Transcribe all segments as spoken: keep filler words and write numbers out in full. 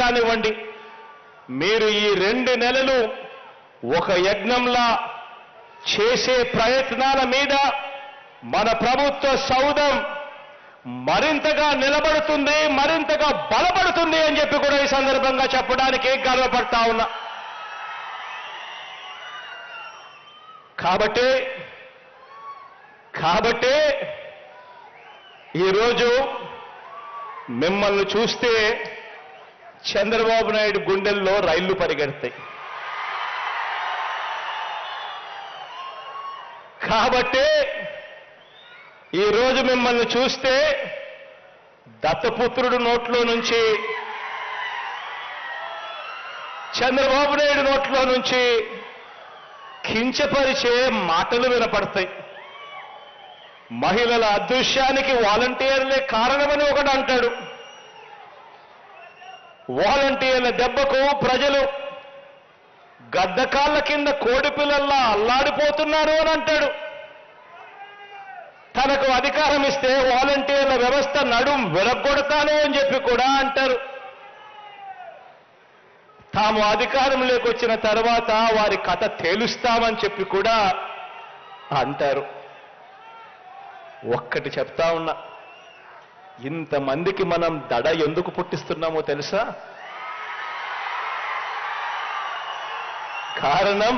కానివ్వండి, మీరు ఈ రెండు నెలలు ఒక యజ్ఞంలా చేసే ప్రయత్నాల మీద మన ప్రభుత్వ సౌధం మరింతగా నిలబడుతుంది, మరింతగా బలపడుతుంది అని చెప్పి కూడా ఈ సందర్భంగా చెప్పడానికి గర్వపడతా ఉన్నా. కాబట్టి కాబట్టి ఈరోజు మిమ్మల్ని చూస్తే చంద్రబాబు నాయుడు గుండెల్లో రైళ్లు పరిగెడతాయి. కాబట్టి ఈరోజు మిమ్మల్ని చూస్తే దత్తపుత్రుడు నోట్లో నుంచి, చంద్రబాబు నాయుడు నోట్లో నుంచి కించపరిచే మాటలు వినపడతాయి. మహిళల అదృశ్యానికి వాలంటీర్లే కారణమని ఒకడు అంటాడు. వాలంటీర్ల దెబ్బకు ప్రజలు గద్దకాళ్ళ కింద కోడిపిల్లల్లా అల్లాడిపోతున్నారు అని అంటాడు. తనకు అధికారం ఇస్తే వాలంటీర్ల వ్యవస్థ నడుం విరగొడతాను అని చెప్పి కూడా అంటారు. తాము అధికారంలోకి వచ్చిన తర్వాత వారి కథ తేలుస్తామని చెప్పి కూడా అంటారు. ఒక్కటి చెప్తా ఉన్నా, ఇంతమందికి మనం దడ ఎందుకు పుట్టిస్తున్నామో తెలుసా? కారణం,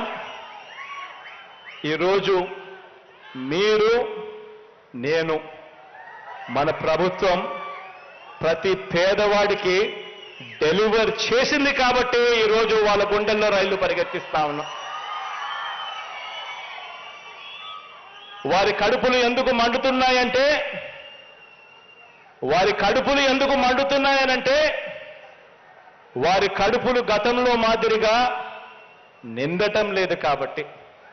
ఈరోజు మీరు, నేను, మన ప్రభుత్వం ప్రతి పేదవాడికి డెలివర్ చేసింది కాబట్టి ఈరోజు వాళ్ళ గుండెల్లో రైళ్లు పరిగెత్తిస్తా ఉన్నాం. వారి కడుపులు ఎందుకు మండుతున్నాయంటే వారి కడుపులు ఎందుకు మండుతున్నాయనంటే వారి కడుపులు గతంలో మాదిరిగా నిండటం లేదు కాబట్టి.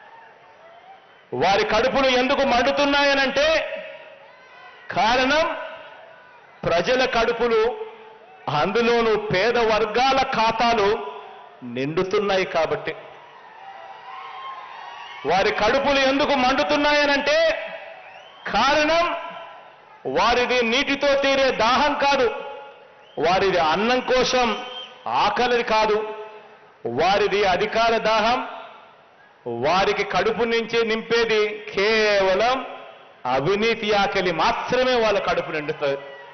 వారి కడుపులు ఎందుకు మండుతున్నాయనంటే కారణం, ప్రజల కడుపులు, అందులోనూ పేద వర్గాల ఖాతాలు నిండుతున్నాయి కాబట్టి. వారి కడుపులు ఎందుకు మండుతున్నాయనంటే కారణం, వారిది నీటితో తీరే దాహం కాదు, వారిది అన్నం కోసం ఆకలి కాదు, వారిది అధికార దాహం. వారికి కడుపు నుంచి నింపేది కేవలం అవినీతి ఆకలి మాత్రమే వాళ్ళ కడుపు నిండుతుంది.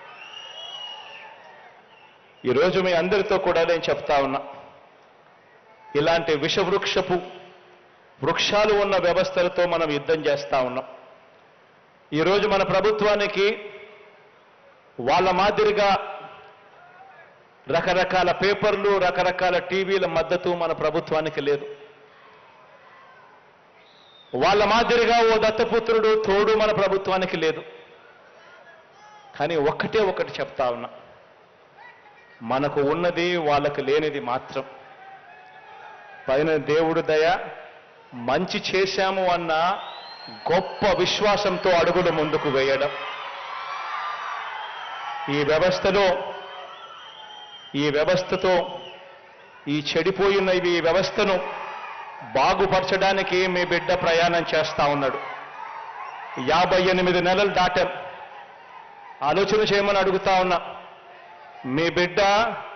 ఈరోజు మీ అందరితో కూడా నేను చెప్తా ఉన్నా, ఇలాంటి విషవృక్షపు వృక్షాలు ఉన్న వ్యవస్థలతో మనం యుద్ధం చేస్తా ఉన్నాం. ఈరోజు మన ప్రభుత్వానికి వాళ్ళ మాదిరిగా రకరకాల పేపర్లు, రకరకాల టీవీల మద్దతు మన ప్రభుత్వానికి లేదు. వాళ్ళ మాదిరిగా ఓ దత్తపుత్రుడు తోడు మన ప్రభుత్వానికి లేదు. కానీ ఒక్కటే ఒకటి చెప్తా ఉన్నా, మనకు ఉన్నది వాళ్ళకు లేనిది మాత్రం పైన దేవుడు దయ, మంచి చేశాము అన్న గొప్ప విశ్వాసంతో అడుగులు ముందుకు వేయడం. ఈ వ్యవస్థలో ఈ వ్యవస్థతో ఈ చెడిపోయిన ఈ వ్యవస్థను బాగుపరచడానికి మీ బిడ్డ ప్రయాణం చేస్తా ఉన్నాడు. యాభై ఎనిమిది నెలలు దాటాం. ఆలోచన చేయమని అడుగుతా ఉన్నా. మీ బిడ్డ